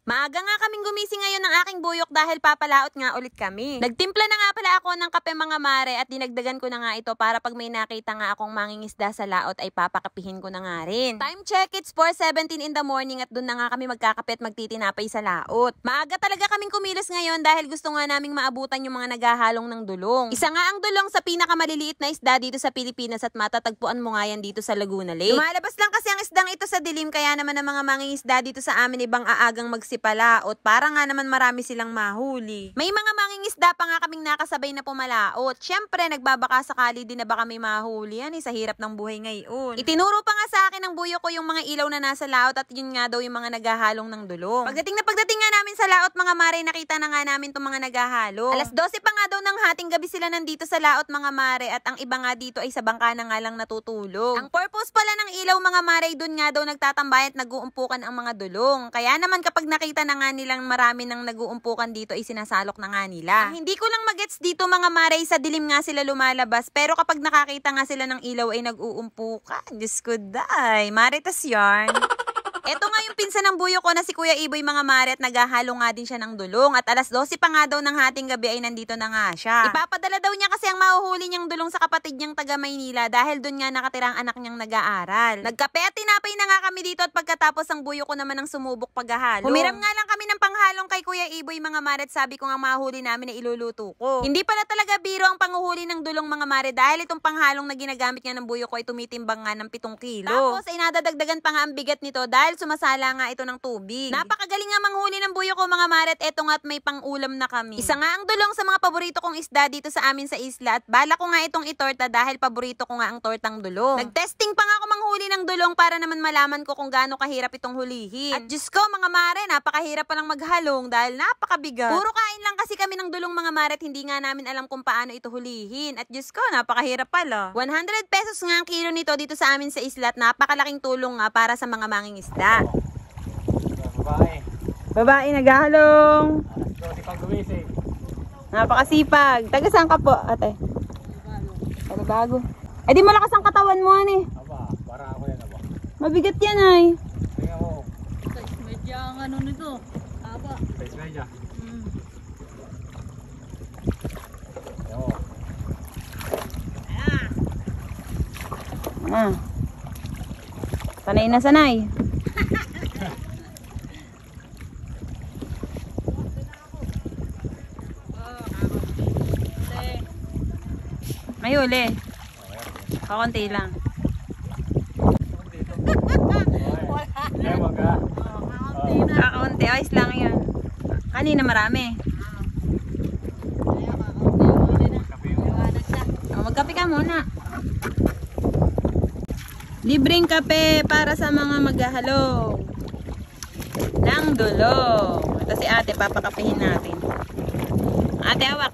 Maaga nga kaming gumising ngayon ng aking buyok dahil papalaot nga ulit kami. Nagtimpla na nga pala ako ng kape mga mare at dinagdagan ko na nga ito para pag may nakita nga akong mangingisda sa laot ay papakapihin ko na nga rin. Time check, it's 4:17 in the morning at dun na nga kami magkakape at magtitinapay sa laot. Maaga talaga kaming kumilos ngayon dahil gusto nga naming maabutan yung mga naghahalong ng dulong. Isa nga ang dulong sa pinakamaliliit na isda dito sa Pilipinas at matatagpuan mo nga yan dito sa Laguna Lake. Lumalabas lang kasi ang isdang ito sa dilim kaya naman ang mga mangingisda dito sa amin ibang aagang magsipalaot para nga naman marami silang mahuli. May mga mangingisda pa nga kaming nakasabay na pumalaot. Syempre nagbabaka sakali din na baka may mahuli yan sa hirap ng buhay ngayon. Itinuro pa nga sa akin ng buyo ko yung mga ilaw na nasa laot at yun nga daw yung mga naghahalong ng dulong. Pagdating nga namin sa laot mga mare, nakita na nga namin itong mga naghahalo. Alas 12 pa nga daw ng hating gabi sila nandito sa laot mga mare at ang iba nga dito ay sa bangka na nga lang natutulog. Ang purpose pala ng ilaw mga mare, dun nga daw nagtatambay at nag-uumpukan ang mga dulong. Kaya naman kapag nakita na nga nilang marami nang nag-uumpukan dito ay sinasalok na nga nila. Ang hindi ko lang magets dito mga mare, sa dilim nga sila lumalabas pero kapag nakakita nga sila ng ilaw ay nag-uumpukan. Diyos ko day, maritas yarn. Eto nga yung pinsan ng buyo ko na si Kuya Iboy mga mare at naghahalo nga din siya ng dulong at alas 12 pa nga daw ng hating gabi ay nandito na nga siya. Ipapadala daw niya kasi ang mahuhuli niyang dulong sa kapatid niyang taga Maynila dahil doon nga nakatira ang anak niyang nag-aaral. Nagkape at tinapay na nga kami dito at pagkatapos ang buyo ko naman ang sumubok paghahalo. Humiram nga lang kami ng panghalong kay Kuya Iboy mga mare at sabi ko nga mahuli namin na iluluto ko. Hindi pala talaga biro ang panguhuli ng dulong mga mare dahil itong panghalong na ginagamit nga ng buyo ko ay tumitimbang nga ng 7 kilo. Tapos ay nadadagdagan pa nga ang bigat nito dahil sumasala nga ito ng tubig. Napakagaling nga manghuli ng buyo ko mga mare at eto nga at may pangulam na kami. Isa nga ang dulong sa mga paborito kong isda dito sa amin sa isla at bala ko nga itong itorta dahil paborito ko nga ang tortang dulong. Nagtesting pa nga ako manghuli ng dulong para naman malaman ko kung gaano kahirap itong hulihin. At Diyos ko mga mare, napakahirap palang maghalong dahil napakabigat. Puro kain lang kasi kami ng dulong mga mare at hindi nga namin alam kung paano ito hulihin. At Diyos ko, napakahirap pala. 100 pesos nga ang kilo nito dito sa amin sa isla at napakalaking tulong nga para sa mga mangingisda. Babae naghahalong. Napakasipag. Taga saan ka po, ate? Bago. Eh di malakas ang katawan mo, ani. Aba, para ako yan, aba. Mabigat yan, ay. Tingnan mo. Size medya ang ano nito. Aba. Size medya. Sanay na sanay. May huli. Kakunti lang. Kakunti. Ayos lang yan. Kanina marami. Magkape ka muna. Libreng kape para sa mga maghahalong ng dulong. Ito si ate, papakapihin natin. Ate, hawak.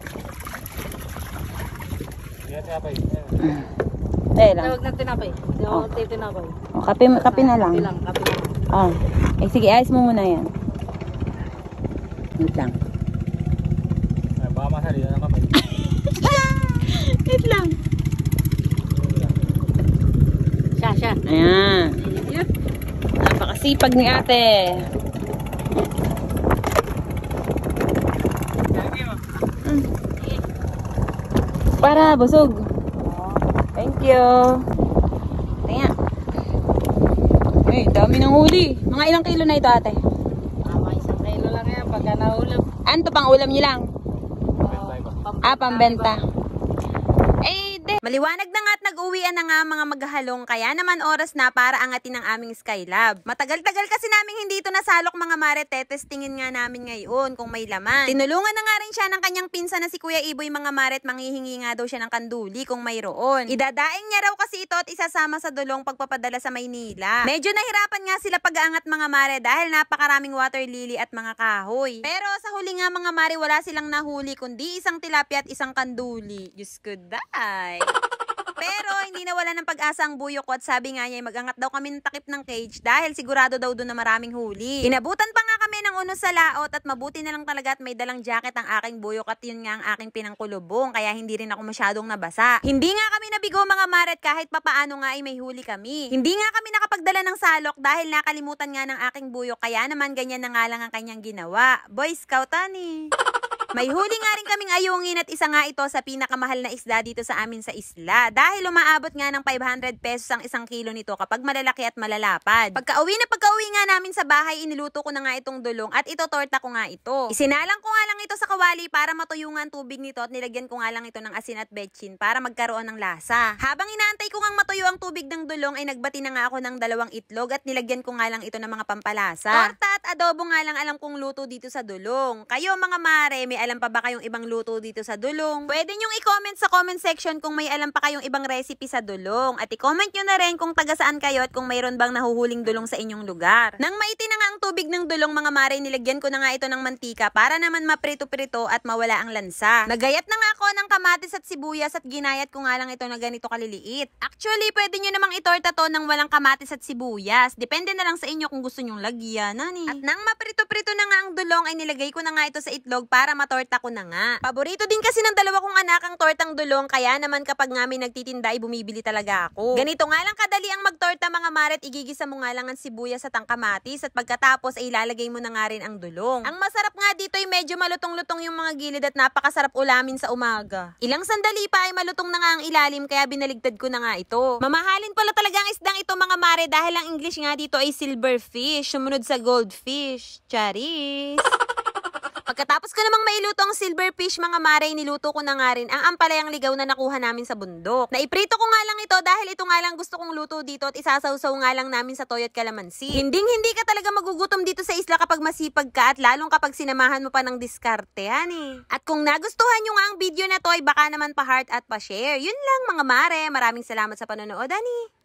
Lang. Tawag na tinapay. Hindi ako titinapay. Oh, kape na lang. Kape lang. Oh. Eh sige, ayos mo muna yan. Wait lang. Baka masali na kapay. Wait lang. Siya. Ayan. Napakasipag ni ate. Para busog. Thank you. Tingnan. Ay, dami ng huli. Mga ilang kilo na ito, ate? Mga 1 kilo lang yan pagka nahulap. Ano to, pang ulam niyo lang? Pambenta. Maliwanag na nga at nag-uwian na nga mga maghahalong kaya naman oras na para angatin ang aming Skylab. Matagal-tagal kasi namin hindi ito nasalok mga mare, testingin nga namin ngayon kung may laman. Tinulungan na nga rin siya ng kanyang pinsan na si Kuya Iboy mga mare at manghihingi nga daw siya ng kanduli kung mayroon. Idadaing niya raw kasi ito at isasama sa dulong pagpapadala sa Maynila. Medyo nahirapan nga sila pag-aangat mga mare dahil napakaraming water lily at mga kahoy. Pero sa huli nga mga mare wala silang nahuli kundi isang tilapia at isang kanduli. Diyos ko day. Pero hindi nawala ng pag-asa ang buyok ko at sabi nga niya mag-angat daw kami ng takip ng cage dahil sigurado daw doon na maraming huli. Inabutan pa nga kami ng unos sa laot at mabuti na lang talaga at may dalang jacket ang aking buyok at yun nga ang aking pinangkulubong kaya hindi rin ako masyadong nabasa. Hindi nga kami nabigo mga maret kahit papaano nga ay may huli kami. Hindi nga kami nakapagdala ng salok dahil nakalimutan nga ng aking buyok kaya naman ganyan na nga lang ang kanyang ginawa. Boy Scout ani. May huli nga rin kaming ayungin at isa nga ito sa pinakamahal na isda dito sa amin sa isla dahil umaabot nga ng 500 pesos ang 1 kilo nito kapag malalaki at malalapad. Pagka-uwi nga namin sa bahay, iniluto ko na nga itong dulong at ito-torta ko nga ito. Isinalang ko nga lang ito sa kawali para matuyo nga ang tubig nito at nilagyan ko nga lang ito ng asin at betchin para magkaroon ng lasa. Habang inaantay ko nga matuyo ang tubig ng dulong ay nagbati na nga ako ng 2 itlog at nilagyan ko nga lang ito ng mga pampalasa. Torta at adobo nga lang alam kong luto dito sa dulong. Kayo mga mare, may alam pa ba kayong ibang luto dito sa dulong? Pwede nyong i-comment sa comment section kung may alam pa kayong ibang recipe sa dulong. At i-comment nyo na rin kung taga saan kayo at kung mayroon bang nahuhuling dulong sa inyong lugar. Nang maiti na nga ang tubig ng dulong mga mare, nilagyan ko na nga ito ng mantika para naman maprito-prito at mawala ang lansa. Nagayat na nga ako ng kamatis at sibuyas at ginayat ko nga lang ito na ganito kaliliit. Actually, pwede nyo namang itorta to ng walang kamatis at sibuyas. Depende na lang sa inyo kung gusto nyong lagyan. At nang maprito-prito na nga ang dulong ay nilagay ko na nga ito sa itlog para matorta ko na nga. Paborito din kasi ng dalawa kong anak ang tortang dulong kaya naman kapag nga may nagtitinda ay bumibili talaga ako. Ganito nga lang kadali ang magtorta mga maret, igigisa mo nga lang ang sibuyas at ang kamatis at pagkatapos ay ilalagay mo na nga rin ang dulong. Ang masarap nga dito ay medyo malutong-lutong yung mga gilid at napakasarap ulamin sa umaga. Ilang sandali pa ay malutong na nga ang ilalim kaya binaligtad ko na nga ito. Mamahalin pala talaga ang isdang ito mga mare dahil ang English nga dito ay silverfish, sumunod sa goldfish. Charis! Pagkatapos ko namang mailuto ang silverfish mga mare, niluto ko na nga rin ang ampalayang ligaw na nakuha namin sa bundok. Naiprito ko nga lang ito dahil ito nga lang gusto kong luto dito at isasawsaw nga lang namin sa toyo at kalamansi. Hindi ka talaga magugutom dito sa isla kapag masipag ka at lalong kapag sinamahan mo pa ng diskarte, hani. At kung nagustuhan nyo nga ang video na to ay baka naman pa-heart at pa-share. Yun lang mga mare, maraming salamat sa panonood, hani.